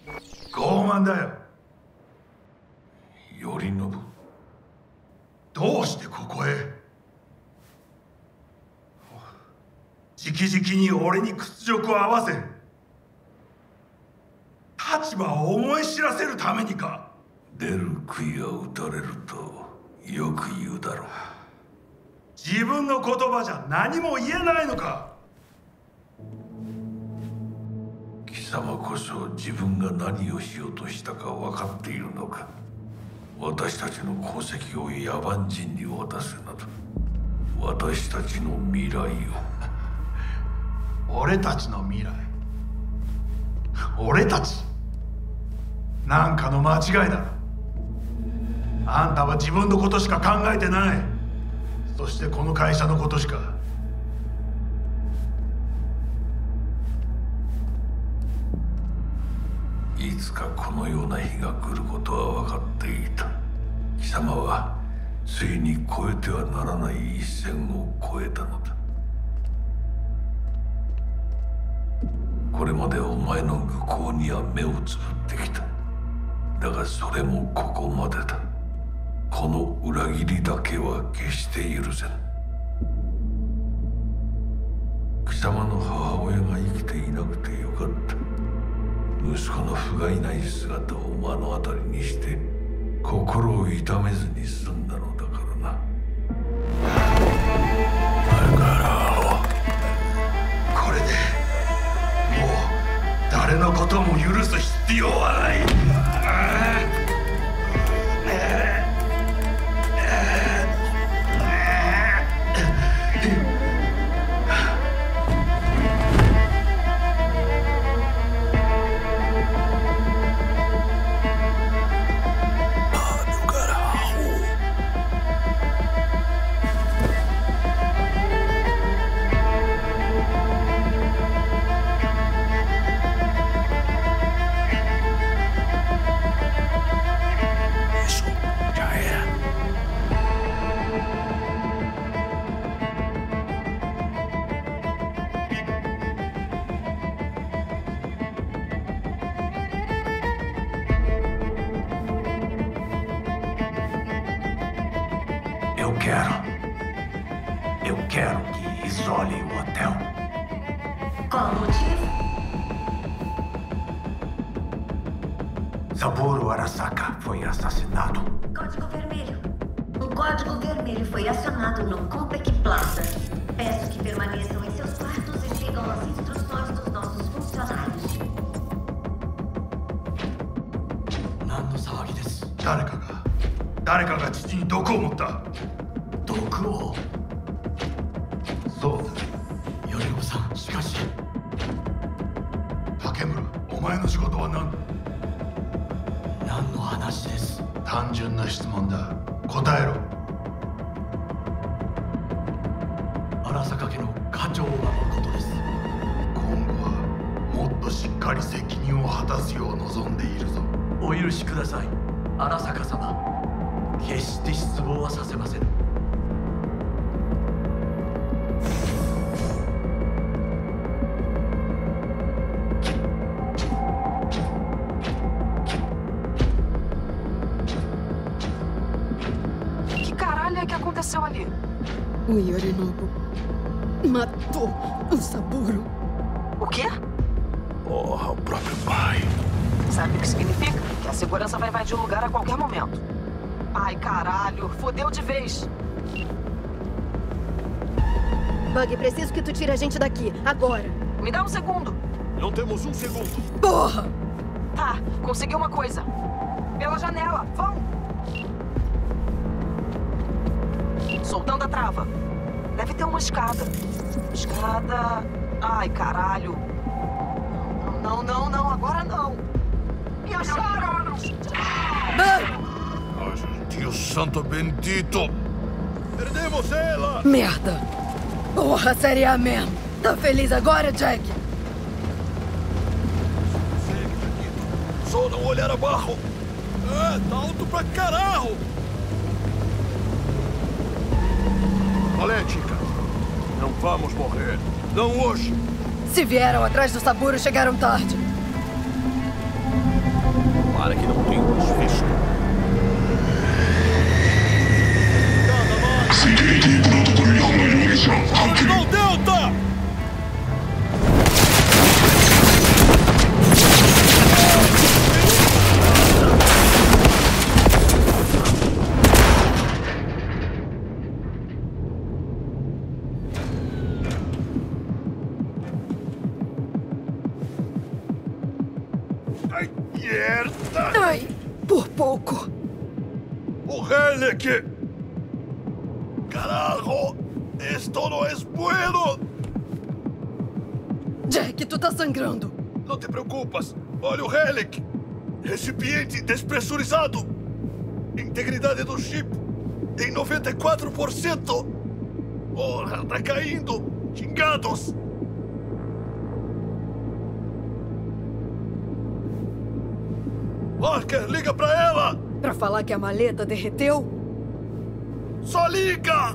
傲慢だよ。 頼信。 どうしてここへ？直々に俺に屈辱を合わせ、立場を思い知らせるためにか？ 出る杭は打たれるとよく言うだろう。 自分の言葉じゃ何も言えないのか？ 貴様こそ自分が何をしようとしたか分かっているのか。私たちの功績を野蛮人に渡すなど、私たちの未来を。 俺たちの未来？俺たち？なんかの間違いだ。あんたは自分のことしか考えてない。そしてこの会社のことしか。 いつかこのような日が来ることは分かっていた。貴様はついに越えてはならない一線を越えたのだ。これまでお前の愚行には目をつぶってきた。だがそれもここまでだ。この裏切りだけは決して許せぬ。貴様の母親が生きていなくてよかった。息子の不甲斐ない姿を目の当たりにして心を痛めずに済んだのだからな。だからこれでもう誰のことも許す必要はない。Eu quero que isolem o hotel. Qual o motivo? Saburo Arasaka foi assassinado. Código vermelho. O código vermelho foi acionado no Compec Plaza. Peço que permaneçam em seus quartos e sigam as instruções dos nossos funcionários. 何の騒ぎです？ 誰かが父に毒を持った。 毒を？ そうだ。 頼信さん、しかし。 竹村、お前の仕事は何だ？ 何の話です？ 単純な質問だ。答えろ。 荒坂家の課長がのことです。 今後はもっとしっかり責任を果たすよう望んでいるぞ。 お許しください、荒坂様。決して失望はさせません。 Que caralho é que aconteceu ali? O Yorinobu matou o Saburo. O quê? Porra, o próprio pai. Sabe o que significa? Que a segurança vai invadir o lugar a qualquer momento. Ai, caralho, fodeu de vez. Bug, preciso que tu tire a gente daqui, agora. Me dá um segundo. Não temos um segundo. Porra! Tá, consegui uma coisa. Pela janela, vão! Soltando a trava. Deve ter uma escada. Escada... Ai, caralho. Não, não, não, agora não. Me acharam! Bug! Dio santo bendito! Perdemos ela! Merda! Porra, série A mesmo. Tá feliz agora, Jack? Só não olhar abaixo! Tá alto pra caralho! Valeu, chica. Não vamos morrer. Não hoje. Se vieram atrás do Saburo, chegaram tarde. Para que não tem desfecho. Terminal Delta! Ai, merda! Ai, por pouco. ¡Oh, Helek! ¡Carajo! ¡Esto no es bueno! Jack, tu tá sangrando. Não te preocupas. Olha o Helek. Recipiente despressurizado. Integridade do chip em 94%. Porra, tá caindo. Xingados. Parker, liga pra ela. Pra falar que a maleta derreteu? Só liga!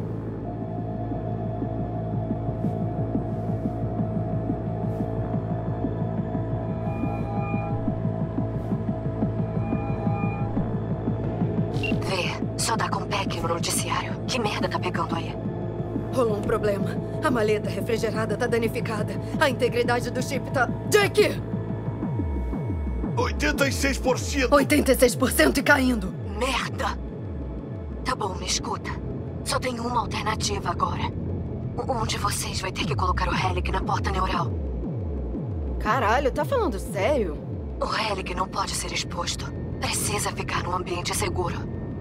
Vê, só dá com Peck no noticiário. Que merda tá pegando aí? Rolou um problema. A maleta refrigerada tá danificada. A integridade do chip tá... Jack! 86%! 86% e caindo. Merda! Tá bom, me escuta. Só tem uma alternativa agora. Um de vocês vai ter que colocar o Helek na porta neural. Caralho, tá falando sério? O Helek não pode ser exposto. Precisa ficar num ambiente seguro.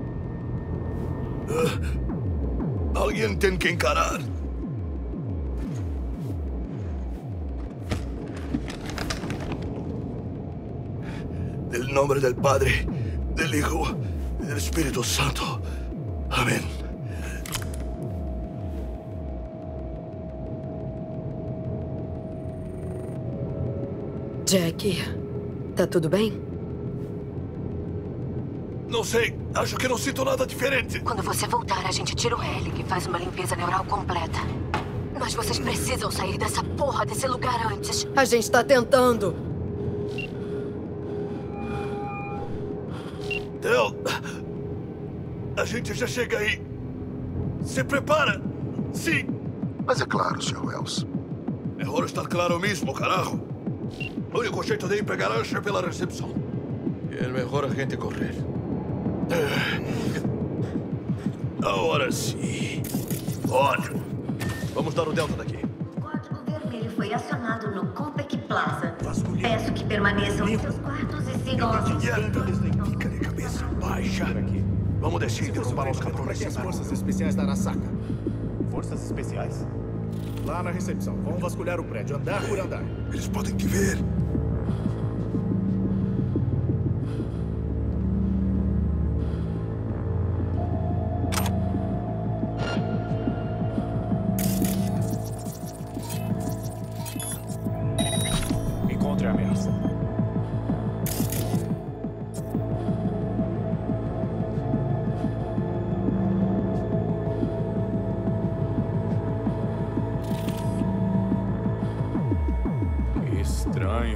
Alguém tem que encarar. Del nombre del Padre, del Hijo y del Espíritu Santo. Amén. Jack, tá tudo bem? Não sei. Acho que não sinto nada diferente. Quando você voltar, a gente tira o Helek e faz uma limpeza neural completa. Mas vocês precisam sair dessa porra desse lugar antes. A gente tá tentando. Del, a gente já chega aí. Se prepara. Sim. Mas é claro, Sr. Wells. Melhor estar claro mesmo, carajo. O único jeito de ir pegar a Asher pela recepção. É melhor a gente correr. Agora sim. Ótimo. Vamos dar o Delta daqui. O código vermelho foi acionado no Compec Plaza. Peço que permaneçam em seus quartos e sigam as instruções. Fica de cabeça baixa. Vamos descer e derrubar os cabrões. As forças especiais da Arasaka. Forças especiais? Lá na recepção. Vamos vasculhar o prédio, andar por andar. Eles podem te ver. Encontre a ameaça. Estranho.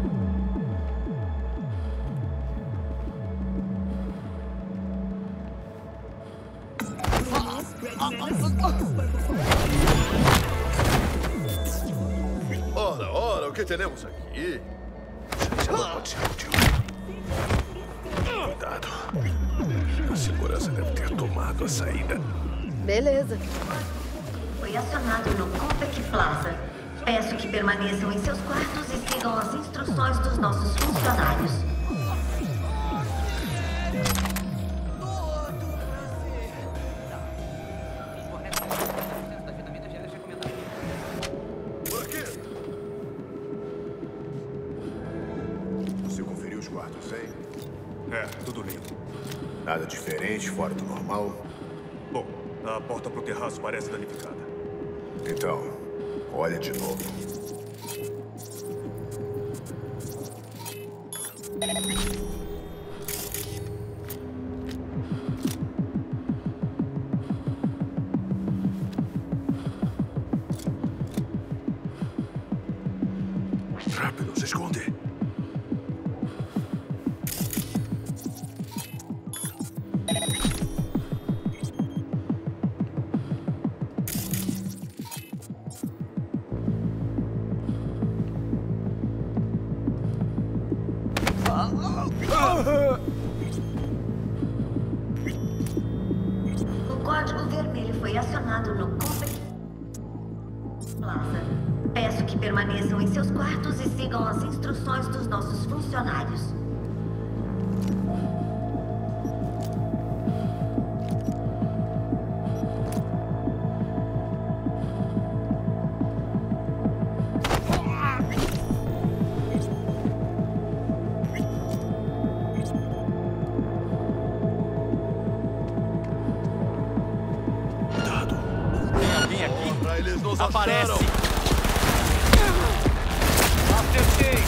Ora, o que temos aqui? Cuidado. A segurança deve ter tomado a saída. Beleza. Foi acionado no Compec Plaza. Peço que permaneçam em seus quartos e sigam as instruções dos nossos funcionários. Por aqui. Você conferiu os quartos, hein? É, tudo limpo. Nada diferente, fora do normal? Bom, a porta pro terraço parece danificada. Então, olha de novo. Rápido, se esconde. O código vermelho foi acionado no Complex Plaza. Peço que permaneçam em seus quartos e sigam as instruções dos nossos funcionários. Aparece! Acertei!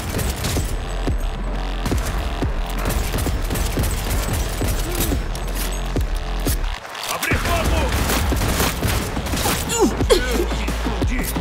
Abrir fogo! Explodi!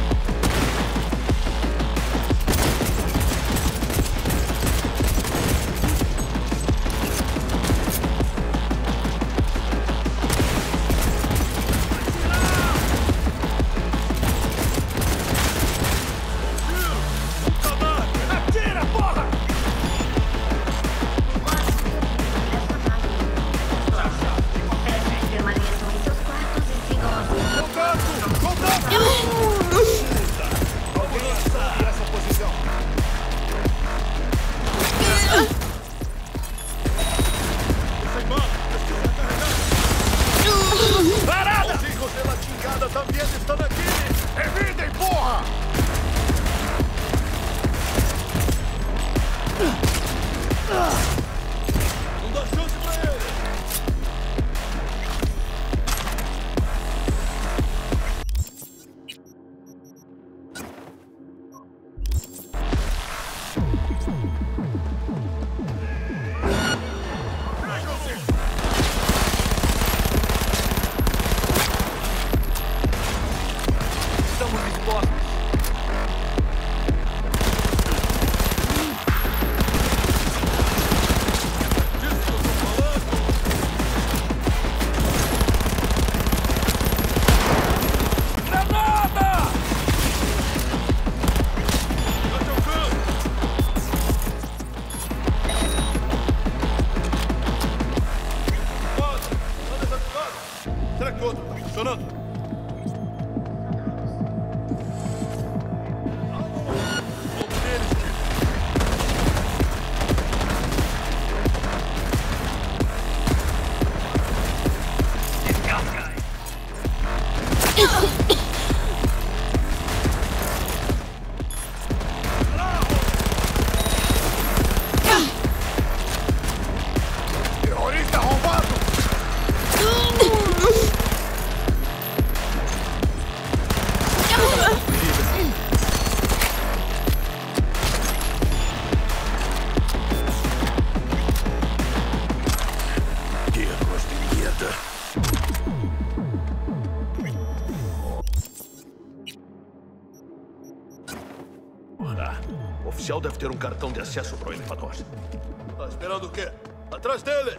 O oficial deve ter um cartão de acesso para o elevador. Tá esperando o quê? Atrás dele!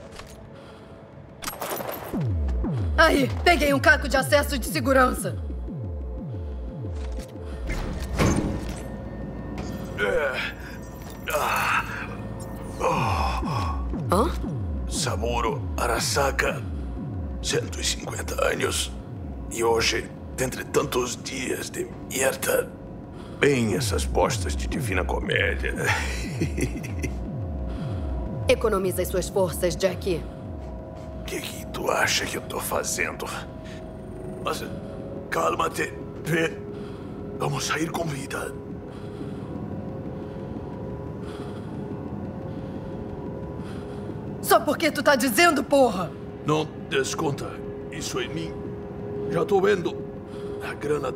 Aí, peguei um caco de acesso de segurança. Hã? Saburo Arasaka, 150 anos. E hoje, dentre tantos dias de merda, bem essas postas de Divina Comédia. Economiza as suas forças, Jackie. O que tu acha que eu tô fazendo? Mas calma-te, Vê. Vamos sair com vida. Só porque tu tá dizendo, porra! Não desconta isso em mim. Já tô vendo a grana.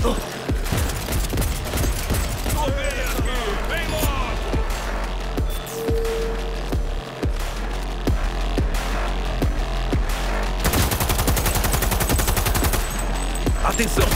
Vem logo! Atenção!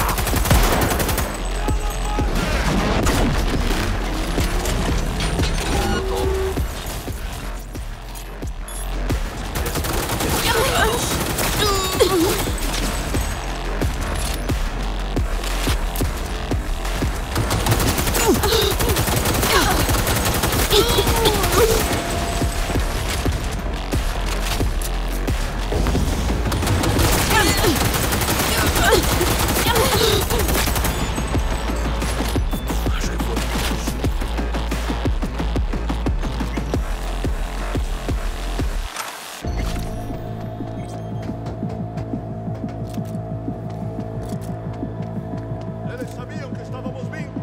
Eles sabiam que estávamos vindo.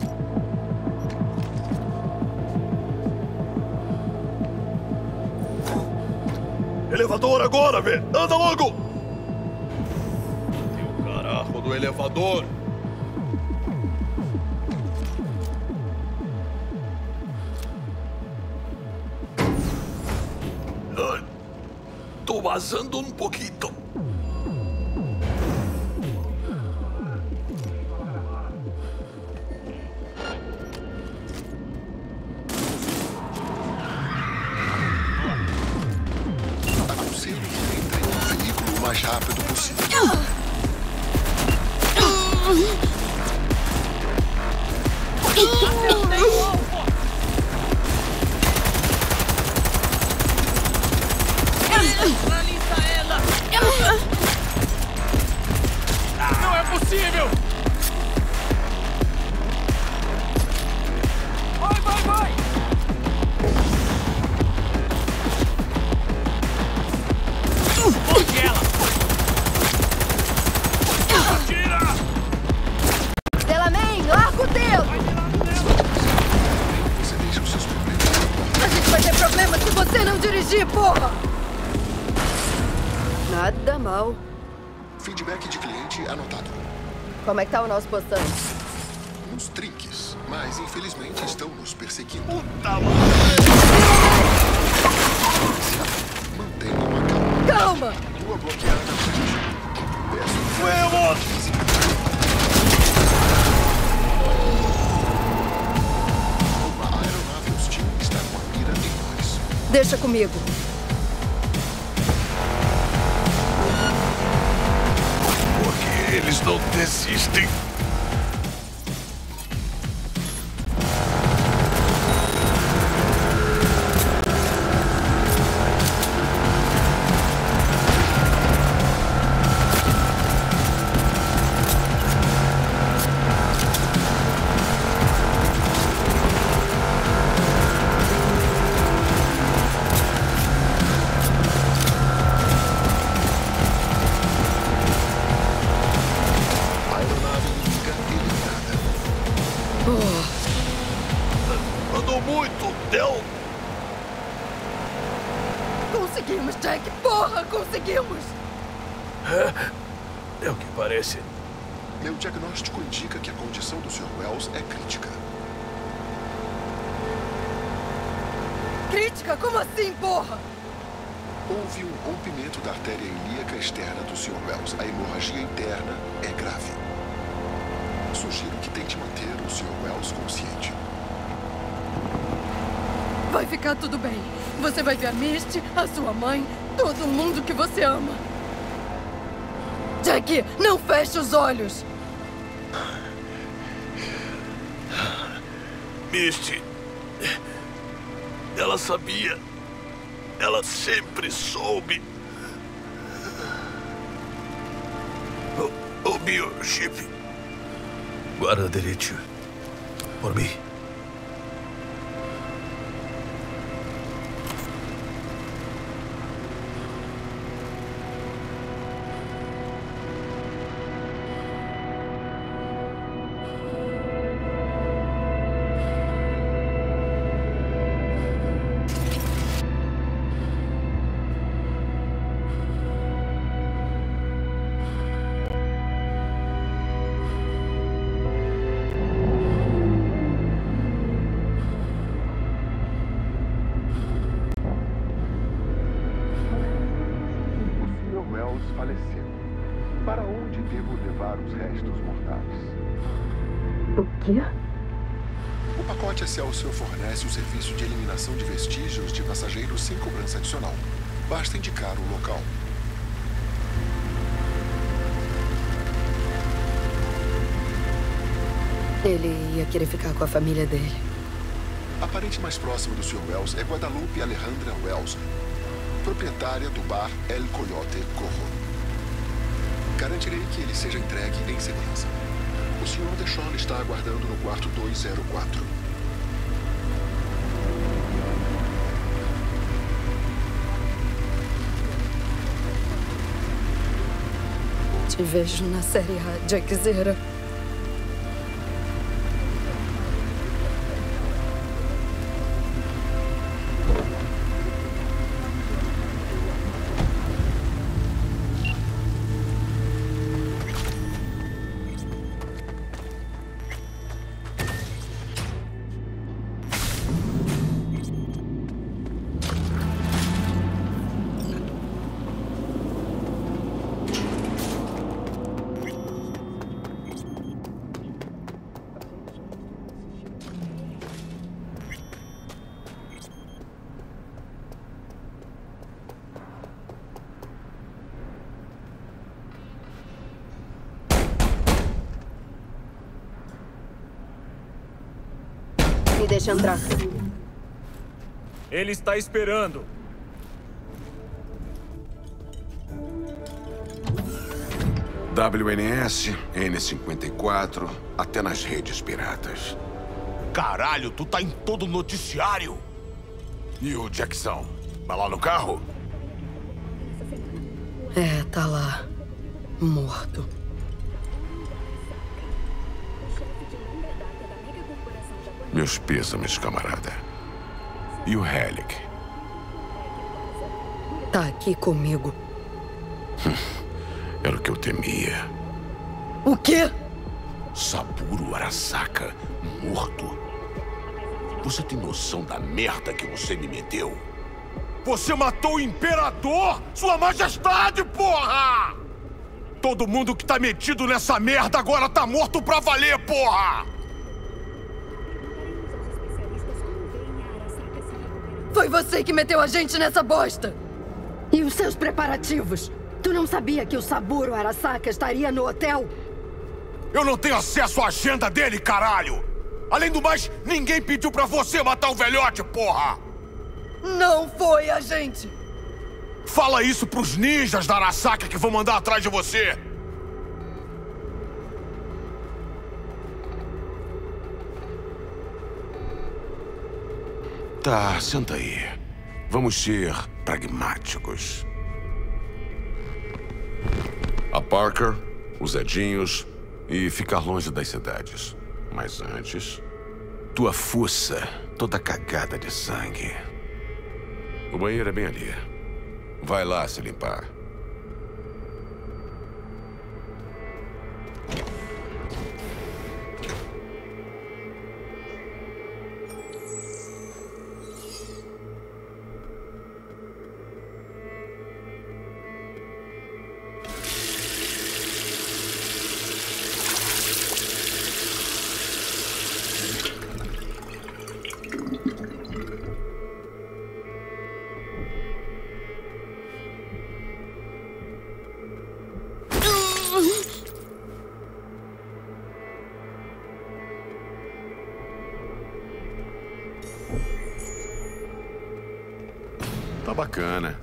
Elevador agora, velho! Anda logo! E o carajo do elevador! Tô vazando um pouquinho. Aconselho que entrem no veículo o mais rápido possível. Não é possível! Vai, vai, vai! Onde ela? Atira! Delaman, larga o dedo! Você deixa os seus problemas. A gente vai ter problema se você não dirigir, porra! Nada mal. Feedback de cliente anotado. Como é que tá o nosso postão? Uns trinques, mas infelizmente estão nos perseguindo. Puta Mantenham a calma. Calma! Rua bloqueada na frente. Fuego! Uma aeronave hostil está com a mira em nós. Deixa comigo. Porque eles não desistem. Aeronave inimiga eliminada. Andou muito, Del. Conseguimos, Jack! Porra, conseguimos! É o que parece. Meu diagnóstico indica que a condição do Sr. Wells é crítica. Crítica? Como assim, porra? Houve um rompimento da artéria ilíaca externa do Sr. Wells. A hemorragia interna é grave. Sugiro que tente manter o Sr. Wells consciente. Vai ficar tudo bem. Você vai ver a Misty, a sua mãe, todo mundo que você ama. Jack, não feche os olhos! Misty. Ela sabia. Ela sempre soube. O biochip. Guarda direito. Por mim. salvar os restos mortais. O quê? O pacote Excelsior fornece o serviço de eliminação de vestígios de passageiros sem cobrança adicional. Basta indicar o local. Ele ia querer ficar com a família dele. A parente mais próxima do Sr. Wells é Guadalupe Alejandra Wells, proprietária do bar El Coyote Corro. Garantirei que ele seja entregue em segurança. O Sr. Deshawn está aguardando no quarto 204. Te vejo na série A, Jaquezeira. Me deixa entrar. Ele está esperando. WNS, N54, até nas redes piratas. Caralho, tu tá em todo noticiário. E o Jackson? Vai lá no carro? É, tá lá. Morto. Meus pêsames, camarada. E o Helic? Tá aqui comigo. Era o que eu temia. O quê? Saburo Arasaka, morto. Você tem noção da merda que você me meteu? Você matou o Imperador! Sua Majestade, porra! Todo mundo que tá metido nessa merda agora tá morto pra valer, porra! Foi você que meteu a gente nessa bosta! E os seus preparativos? Tu não sabia que o Saburo Arasaka estaria no hotel? Eu não tenho acesso à agenda dele, caralho! Além do mais, ninguém pediu pra você matar o velhote, porra! Não foi a gente! Fala isso pros ninjas da Arasaka que vão mandar atrás de você! Tá, senta aí. Vamos ser pragmáticos. A Parker, os Edinhos e ficar longe das cidades. Mas antes, tua fuça toda cagada de sangue. O banheiro é bem ali. Vai lá se limpar. Tá bacana.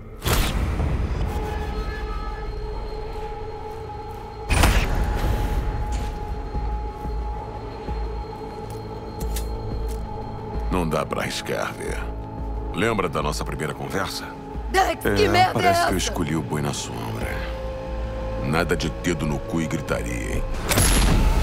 Não dá pra arriscar, ver. Lembra da nossa primeira conversa? Dex, que merda parece é essa? que eu escolhi o boi na sombra. Nada de dedo no cu e gritaria, hein?